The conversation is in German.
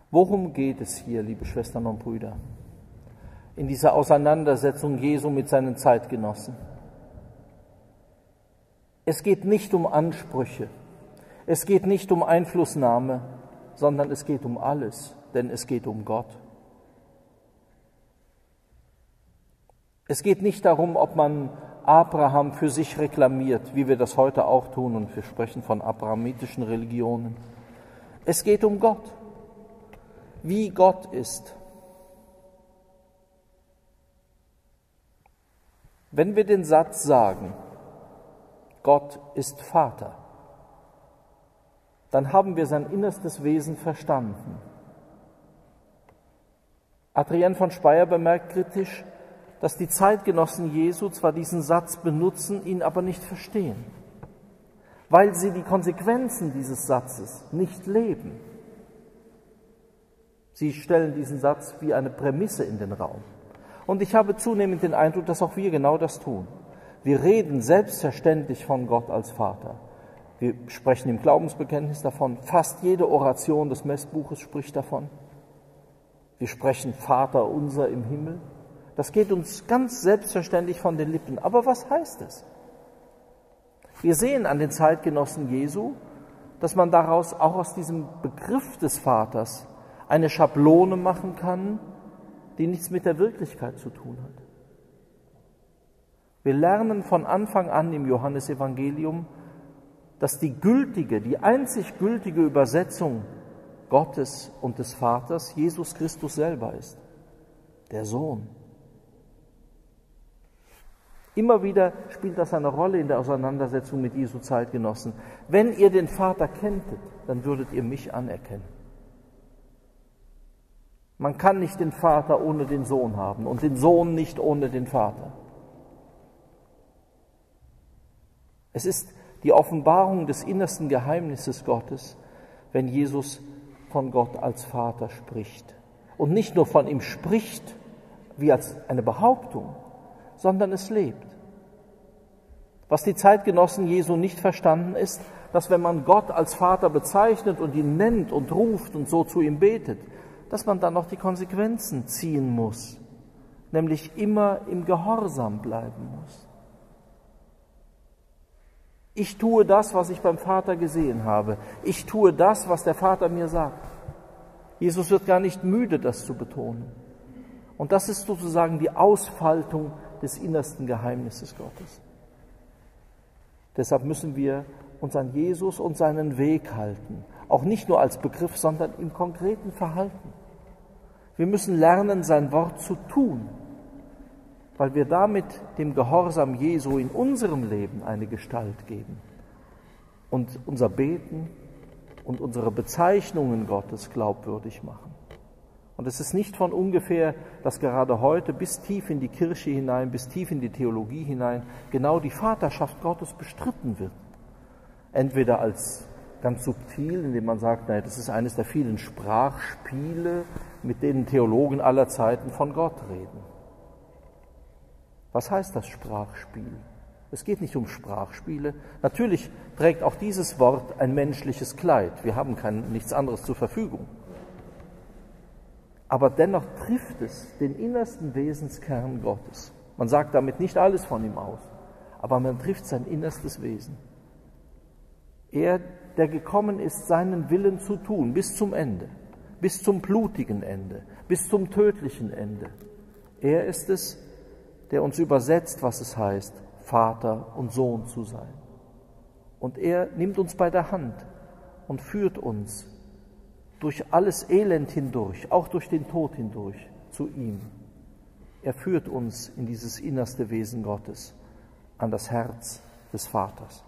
Worum geht es hier, liebe Schwestern und Brüder, in dieser Auseinandersetzung Jesu mit seinen Zeitgenossen? Es geht nicht um Ansprüche, es geht nicht um Einflussnahme, sondern es geht um alles, denn es geht um Gott. Es geht nicht darum, ob man Abraham für sich reklamiert, wie wir das heute auch tun, und wir sprechen von abrahamitischen Religionen. Es geht um Gott, wie Gott ist. Wenn wir den Satz sagen, Gott ist Vater, dann haben wir sein innerstes Wesen verstanden. Adrienne von Speyer bemerkt kritisch, dass die Zeitgenossen Jesu zwar diesen Satz benutzen, ihn aber nicht verstehen, weil sie die Konsequenzen dieses Satzes nicht leben. Sie stellen diesen Satz wie eine Prämisse in den Raum. Und ich habe zunehmend den Eindruck, dass auch wir genau das tun. Wir reden selbstverständlich von Gott als Vater. Wir sprechen im Glaubensbekenntnis davon. Fast jede Oration des Messbuches spricht davon. Wir sprechen Vater unser im Himmel. Das geht uns ganz selbstverständlich von den Lippen. Aber was heißt es? Wir sehen an den Zeitgenossen Jesu, dass man daraus auch aus diesem Begriff des Vaters eine Schablone machen kann, die nichts mit der Wirklichkeit zu tun hat. Wir lernen von Anfang an im Johannesevangelium, dass die einzig gültige Übersetzung Gottes und des Vaters Jesus Christus selber ist, der Sohn. Immer wieder spielt das eine Rolle in der Auseinandersetzung mit Jesu Zeitgenossen. Wenn ihr den Vater kenntet, dann würdet ihr mich anerkennen. Man kann nicht den Vater ohne den Sohn haben und den Sohn nicht ohne den Vater. Es ist die Offenbarung des innersten Geheimnisses Gottes, wenn Jesus von Gott als Vater spricht. Und nicht nur von ihm spricht, wie als eine Behauptung, sondern es lebt. Was die Zeitgenossen Jesu nicht verstanden ist, dass wenn man Gott als Vater bezeichnet und ihn nennt und ruft und so zu ihm betet, dass man dann noch die Konsequenzen ziehen muss, nämlich immer im Gehorsam bleiben muss. Ich tue das, was ich beim Vater gesehen habe. Ich tue das, was der Vater mir sagt. Jesus wird gar nicht müde, das zu betonen. Und das ist sozusagen die Ausfaltung des innersten Geheimnisses Gottes. Deshalb müssen wir uns an Jesus und seinen Weg halten. Auch nicht nur als Begriff, sondern im konkreten Verhalten. Wir müssen lernen, sein Wort zu tun, weil wir damit dem Gehorsam Jesu in unserem Leben eine Gestalt geben und unser Beten und unsere Bezeichnungen Gottes glaubwürdig machen. Und es ist nicht von ungefähr, dass gerade heute bis tief in die Kirche hinein, bis tief in die Theologie hinein genau die Vaterschaft Gottes bestritten wird. Entweder als ganz subtil, indem man sagt, naja, das ist eines der vielen Sprachspiele, mit denen Theologen aller Zeiten von Gott reden. Was heißt das Sprachspiel? Es geht nicht um Sprachspiele. Natürlich trägt auch dieses Wort ein menschliches Kleid. Wir haben nichts anderes zur Verfügung. Aber dennoch trifft es den innersten Wesenskern Gottes. Man sagt damit nicht alles von ihm aus, aber man trifft sein innerstes Wesen. Er, der gekommen ist, seinen Willen zu tun, bis zum Ende, bis zum blutigen Ende, bis zum tödlichen Ende. Er ist es, der uns übersetzt, was es heißt, Vater und Sohn zu sein. Und er nimmt uns bei der Hand und führt uns durch alles Elend hindurch, auch durch den Tod hindurch, zu ihm. Er führt uns in dieses innerste Wesen Gottes, an das Herz des Vaters.